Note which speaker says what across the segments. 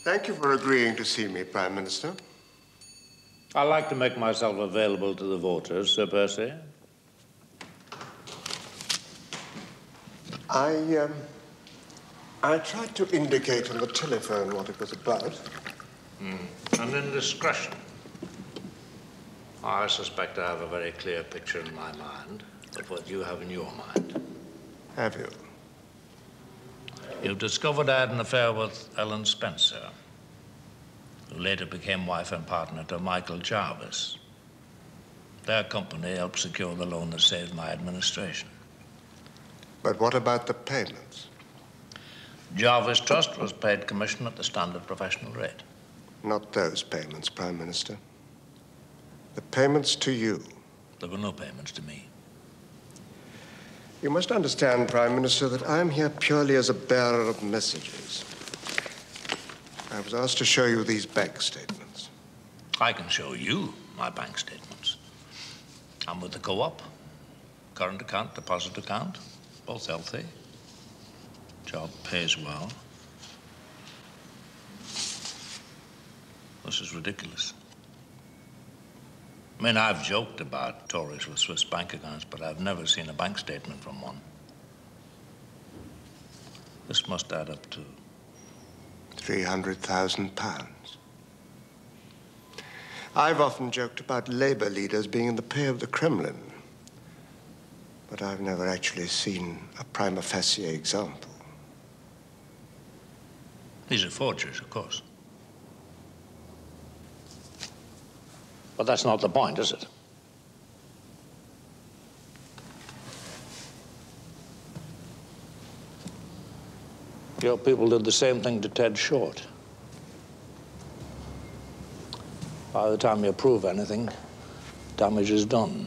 Speaker 1: Thank you for agreeing to see me, Prime Minister.
Speaker 2: I like to make myself available to the voters, Sir Percy.
Speaker 1: I tried to indicate on the telephone what it was about.
Speaker 2: An indiscretion. I suspect I have a very clear picture in my mind of what you have in your mind.
Speaker 1: Have you?
Speaker 2: You've discovered I had an affair with Ellen Spencer, who later became wife and partner to Michael Jarvis. Their company helped secure the loan that saved my administration.
Speaker 1: But what about the payments?
Speaker 2: Jarvis Trust was paid commission at the standard professional rate.
Speaker 1: Not those payments, Prime Minister. The payments to you.
Speaker 2: There were no payments to me.
Speaker 1: You must understand, Prime Minister, that I am here purely as a bearer of messages. I was asked to show you these bank statements.
Speaker 2: I can show you my bank statements. I'm with the co-op. Current account, deposit account, both healthy. Job pays well. This is ridiculous. I mean, I've joked about Tories with Swiss bank accounts, but I've never seen a bank statement from one. This must add up to
Speaker 1: £300,000. I've often joked about Labour leaders being in the pay of the Kremlin, but I've never actually seen a prima facie example.
Speaker 2: These are forgeries, of course. But that's not the point, is it? Your people did the same thing to Ted Short. By the time you prove anything, damage is done.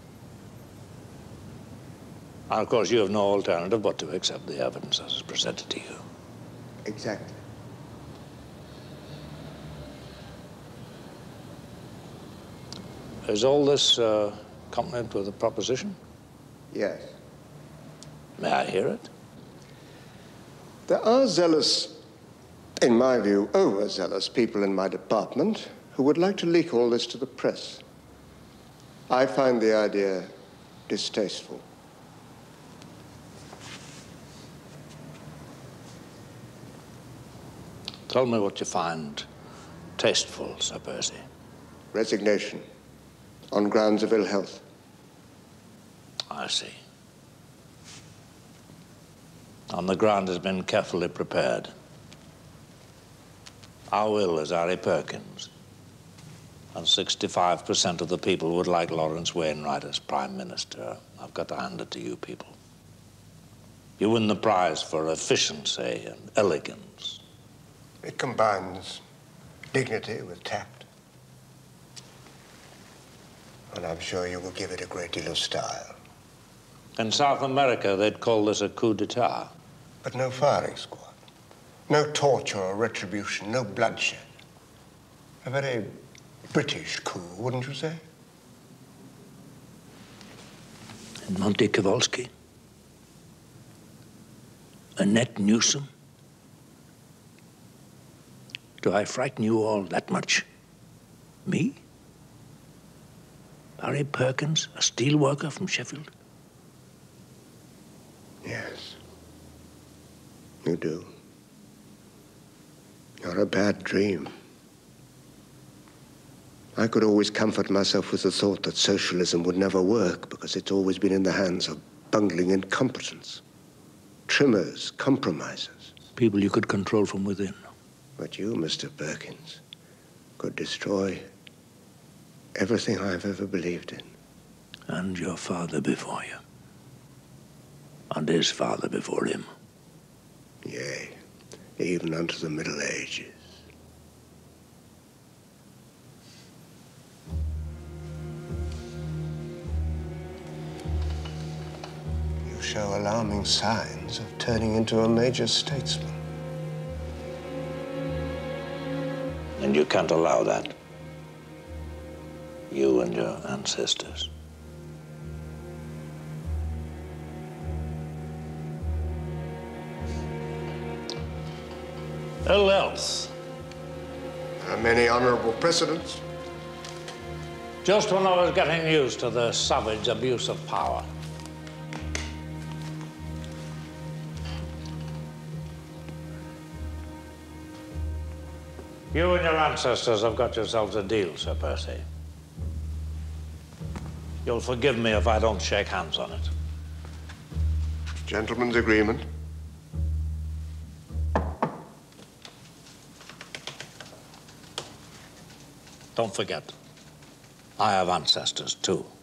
Speaker 2: And of course, you have no alternative but to accept the evidence as is presented to you.
Speaker 1: Exactly.
Speaker 2: Is all this accompanied with a proposition?
Speaker 1: Yes.
Speaker 2: May I hear it?
Speaker 1: There are zealous, in my view, overzealous people in my department who would like to leak all this to the press. I find the idea distasteful.
Speaker 2: Tell me what you find tasteful, Sir Percy.
Speaker 1: Resignation on grounds of ill health.
Speaker 2: I see. And the ground has been carefully prepared. Our will is Harry Perkins. And 65% of the people would like Lawrence Wainwright as Prime Minister. I've got to hand it to you people. You win the prize for efficiency and elegance.
Speaker 1: It combines dignity with tact. And I'm sure you will give it a great deal of style.
Speaker 2: In South America, they'd call this a coup d'etat.
Speaker 1: But no firing squad. No torture or retribution, no bloodshed. A very British coup, wouldn't you say?
Speaker 2: And Monte Kowalski? Annette Newsom? Do I frighten you all that much? Me? Harry Perkins, a steel worker from Sheffield?
Speaker 1: Yes. You do. You're a bad dream. I could always comfort myself with the thought that socialism would never work because it's always been in the hands of bungling incompetents, trimmers, compromisers.
Speaker 2: People you could control from within.
Speaker 1: But you, Mr. Perkins, could destroy everything I've ever believed in.
Speaker 2: And your father before you. And his father before him.
Speaker 1: Yea, even unto the Middle Ages. You show alarming signs of turning into a major statesman.
Speaker 2: And you can't allow that. You and your ancestors. Ill health
Speaker 1: Many honorable precedents.
Speaker 2: Just when I was getting used to the savage abuse of power. You and your ancestors have got yourselves a deal, Sir Percy. You'll forgive me if I don't shake hands on it.
Speaker 1: Gentleman's agreement.
Speaker 2: Don't forget, I have ancestors too.